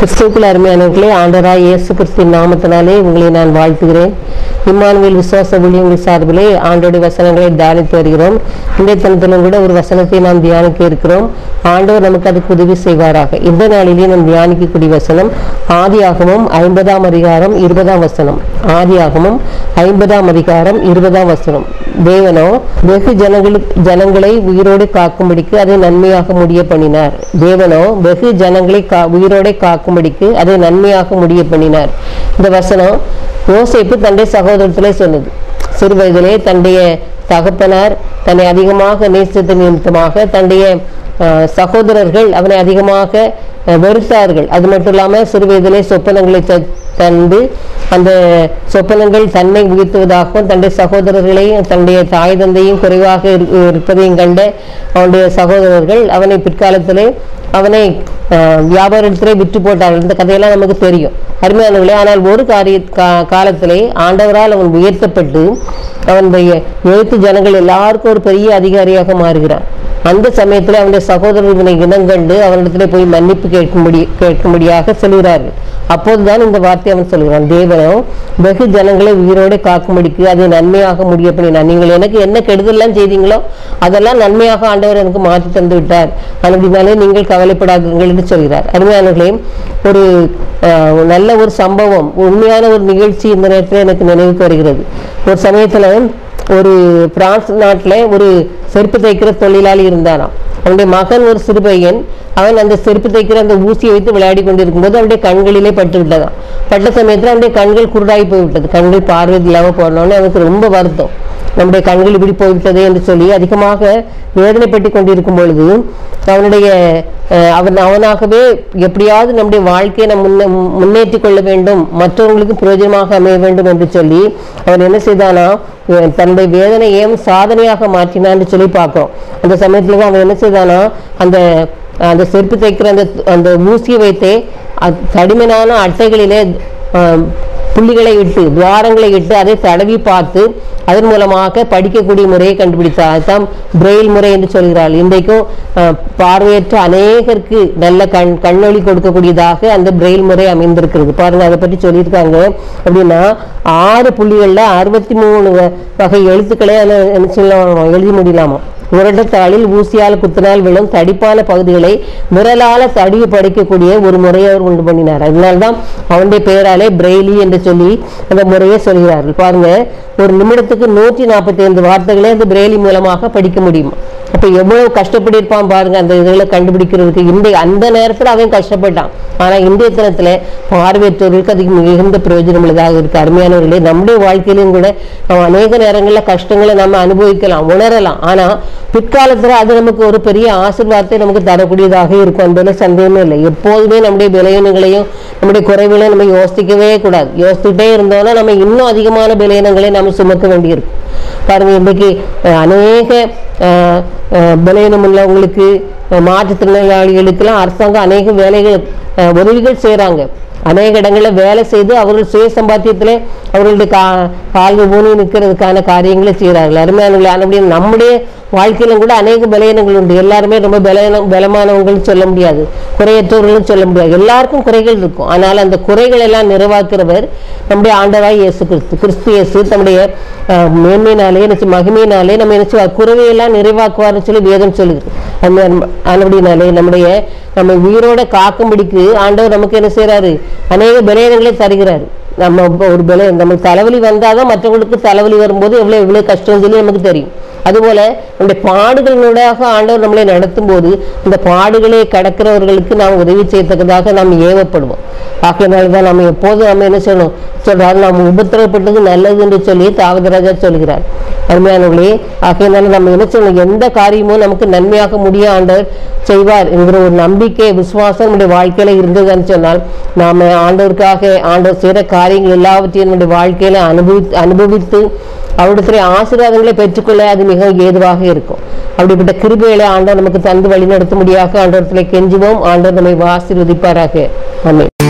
கிறிஸ்துவுக்குள் அருமையானவர்களே, ஆண்டவராய் இயேசு கிறிஸ்துவின் நாமத்தினாலே உங்களை நான் வாழ்த்துகிறேன். இம்மானுவேல் விசுவாச ஊழியங்கள் சார்பிலே ஆண்டோடைய வசனங்களை தியானித்து வருகிறோம். இன்றைய தினத்திலும் கூட ஒரு வசனத்தை நாம் தியானிக்க இருக்கிறோம். ஆண்டவர் நமக்கு அதுக்கு உதவி செய்வாராக. இந்த நாளிலே நாம் தியானிக்கக்கூடிய வசனம் ஆதியாகமம் 50ஆம் அதிகாரம் 20ஆம் வசனம். ஆதியாகமம் 50ஆம் அதிகாரம் 20ஆம் வசனம். தேவனோ வெகு ஜனங்களை உயிரோடு காக்கும்படிக்கு அதை நன்மையாக முடிய பண்ணினார். தேவனோ வெகு ஜனங்களை உயிரோடு காக்கும்படிக்கு அதை நன்மையாக முடிய பண்ணினார். இந்த வசனம் யோசேப்பு தன்னுடைய சகோதரத்திலே சொன்னது. சிறு வயதிலே தன்னுடைய தகப்பனார் தன்னை அதிகமாக நேசித்த நிமித்தமாக தன்னுடைய சகோதரர்கள் அவனை அதிகமாக வெறுத்தார்கள். அது மட்டும் இல்லாமல் சிறு வயதிலே சொப்பனங்களை தந்து அந்த சொப்பனங்கள் தன்னை உயர்த்துவதாகவும் தன்னுடைய சகோதரர்களையும் தன்னுடைய தாய் தந்தையும் குறைவாக இருப்பதையும் கண்ட அவனுடைய சகோதரர்கள் அவனை பிற்காலத்திலே அவனை வியாபாரத்திலே விற்று போட்டார்கள். இந்த கதையெல்லாம் நமக்கு தெரியும் அருமையானவர்களே. ஆனால் ஒரு காலத்திலே ஆண்டவரால் அவன் உயர்த்தப்பட்டு அவனுடைய எழுத்து ஜனங்கள் எல்லாருக்கும் ஒரு பெரிய அதிகாரியாக மாறுகிறான். அந்த சமயத்தில் அவனுடைய சகோதரர்களை இனங்கண்டு அவனிடத்திலே போய் மன்னிப்பு கேட்கும்படியாக சொல்கிறார்கள். அப்போதுதான் இந்த வார்த்தை அவன் சொல்கிறான், தேவனோ வெகு ஜனங்களை உயிரோடு காக்கும்படிக்கு அதை நன்மையாக முடிய பண்ணினார். நீங்கள் எனக்கு என்ன கெடுதல்லாம் செய்தீங்களோ அதெல்லாம் நன்மையாக ஆண்டவர் எனக்கு மாற்றி தந்து விட்டார். அப்படினாலே நீங்கள் கவலைப்படாதீர்கள் என்று சொல்கிறார். அருமையானவர்களே, ஒரு நல்ல ஒரு சம்பவம், உண்மையான ஒரு நிகழ்ச்சி இந்த நேரத்தில் எனக்கு நினைவுக்கு வருகிறது. ஒரு சமயத்துல ஒரு பிரான்ஸ் நாட்டில் ஒரு செருப்பு தைக்கிற தொழிலாளி இருந்தாராம். அவனுடைய மகன் ஒரு சிறு பையன். அவன் அந்த செருப்பு தைக்கிற அந்த ஊசியை வைத்து விளையாடி கொண்டிருக்கும் போது அவனுடைய கண்களிலே பட்டு விட்டதான். பட்ட சமயத்தில் அவனுடைய கண்கள் குருடாகி போய்விட்டது. கண்கள் பார்வை இல்லாமல் போனோன்னு அவனுக்கு ரொம்ப வருத்தம். நம்முடைய கண்கள் இப்படி போய்விட்டதே என்று சொல்லி அதிகமாக வேதனைப்பட்டு கொண்டிருக்கும் பொழுது அவனாகவே எப்படியாவது நம்முடைய வாழ்க்கையை முன்னேற்றி கொள்ள வேண்டும், மற்றவங்களுக்கு பிரயோஜனமாக அமைய வேண்டும் என்று சொல்லி அவன் என்ன செய்தானா, தன்னுடைய வேதனையையும் சாதனையாக மாற்றினான்னு சொல்லி பார்க்கிறோம். அந்த சமயத்துல அவன் என்ன செய்தானா, அந்த செருப்பு தைக்கிற அந்த ஊசியை வைத்தே தடிமனான அட்டைகளிலே புள்ளிகளை இட்டு துவாரங்களை இட்டு அதை தடவி பார்த்து அதன் மூலமாக படிக்கக்கூடிய முறையை கண்டுபிடித்தார். அதுதான் பிரெயில் முறை என்று சொல்கிறாள். இன்றைக்கும் பார்வையற்ற அநேகருக்கு நல்ல கண்ணொளி கொடுக்கக்கூடியதாக அந்த பிரெயில் முறை அமைந்திருக்கிறது. பாருங்க, அதை பற்றி சொல்லியிருக்காங்க. அப்படின்னா 6 புள்ளிகள்ல 63 வகை எழுத்துக்களை எழுதி முடியலாமா. உரட்டத்தாளில் ஊசியால் குத்தினால் விழும் தடிப்பான பகுதிகளை விரலால தடிவு படிக்கக்கூடிய ஒரு முறையை அவர் உண்டு பண்ணினார். அதனால்தான் அவனுடைய பெயராலே பிரெய்லி என்று சொல்லி அந்த முறையை சொல்கிறார்கள். பாருங்க, ஒரு நிமிடத்துக்கு 145 வார்த்தைகளை அந்த பிரெய்லி மூலமாக படிக்க முடியும். அப்ப எவ்வளவு கஷ்டப்பட்டு இருப்பான் பாருங்க அந்த இதுகளை கண்டுபிடிக்கிறதுக்கு. அந்த நேரத்துல அவன் கஷ்டப்பட்டான். ஆனா இன்றைய தினத்துல பார்வையற்றவர்களுக்கு அதுக்கு மிகுந்த பிரயோஜனம் உள்ளதாக இருக்கு. அருமையானவர்களே, நம்முடைய வாழ்க்கையிலும் கூட நம்ம அநேக நேரங்கள்ல கஷ்டங்களை நம்ம அனுபவிக்கலாம், உணரலாம். ஆனா பிற்காலத்துல அது நமக்கு ஒரு பெரிய ஆசீர்வாதத்தை நமக்கு தரக்கூடியதாக இருக்கும் என்பதுல சந்தேகமே இல்லை. எப்போதுமே நம்முடைய பலவீனங்களையும் நம்முடைய குறைவுகளையும் நம்ம யோசிக்கவே கூடாது. யோசிச்சுட்டே இருந்தோம்னா நம்ம இன்னும் அதிகமான பலவீனங்களை நம்ம சுமக்க வேண்டியிருக்கும். பாருங்க, இன்றைக்கு அநேக பலவீனம் உள்ளவங்களுக்கு, மாற்றுத்திறனாளிகளுக்கெல்லாம் அரசாங்கம் அநேக வேலைகள் உதவிகள் செய்யறாங்க. அநேக இடங்களில் வேலை செய்து அவர்கள் சுய சம்பாத்தியத்திலே அவர்களுடைய கால்வு ஊனி நிற்கிறதுக்கான காரியங்களை செய்கிறார்கள். அருமையானவர்களே, நம்முடைய வாழ்க்கையிலும் கூட அநேக பலவீனங்கள் உண்டு. எல்லாருமே ரொம்ப பலமானவங்கள்னு சொல்ல முடியாது, குறையற்றவர்களும் சொல்ல முடியாது. எல்லாருக்கும் குறைகள் இருக்கும். ஆனால் அந்த குறைகள் எல்லாம் நிறைவாக்குறவர் நம்முடைய ஆண்டவராய் இயேசு கிறிஸ்து இயேசு தம்முடைய மேன்மையினாலே மகிமையினாலே நம்ம என்ன குறைவையெல்லாம் நிறைவாக்குவார்னு சொல்லி வேதம் சொல்லுது. அப்படினாலே நம்ம உயிரோட காக்கும்படிக்கு ஆண்டவர் நமக்கு என்ன செய்யறாரு, அநேக பலவீனங்களை தருகிறாரு. நம்ம ஒரு நமக்கு தலைவலி வந்தாதான் மற்றவங்களுக்கு தலைவலி வரும்போது எவ்வளவு கஷ்டம் சொல்லி நமக்கு தெரியும். அதுபோல நம்முடைய பாடுகளோடாக ஆண்டவர் நம்மளை நடத்தும் போது இந்த பாடுகளை கடக்கிறவர்களுக்கு நாம் உதவி செய்யத்தக்கதாக நாம் ஏவப்படுவோம். ஆகையினால்தான் நம்ம எப்போதும் நம்ம என்ன சொல்லணும் சொல்றாரு, நாம் உபத்திரப்பட்டது நல்லது என்று சொல்லி தாவதராஜா சொல்கிறார். அருமையானவர்களே, ஆகையினால நம்ம என்ன சொல்லணும், எந்த காரியமும் நமக்கு நன்மையாக முடிய ஆண்டவர் செய்வார் என்கிற ஒரு நம்பிக்கை விசுவாசம் நம்முடைய வாழ்க்கையில இருந்ததுன்னு சொன்னால் நாம ஆண்டவருக்காக ஆண்டவர் செய்கிற காரியங்கள் எல்லாவற்றையும் நம்முடைய வாழ்க்கையில அனுபவித்து அவருடைய ஆசீர்வாதங்களை பெற்றுக்கொள்ள அது மிக ஏதுவாக இருக்கும். அப்படிப்பட்ட கிருபைகளை ஆண்டவர் நமக்கு தந்து வழி நடத்தும்படியாக ஆண்டவரத்திலே கெஞ்சுவோம். ஆண்டவர் நம்மை ஆசீர்வதிப்பாராக. ஆமென்.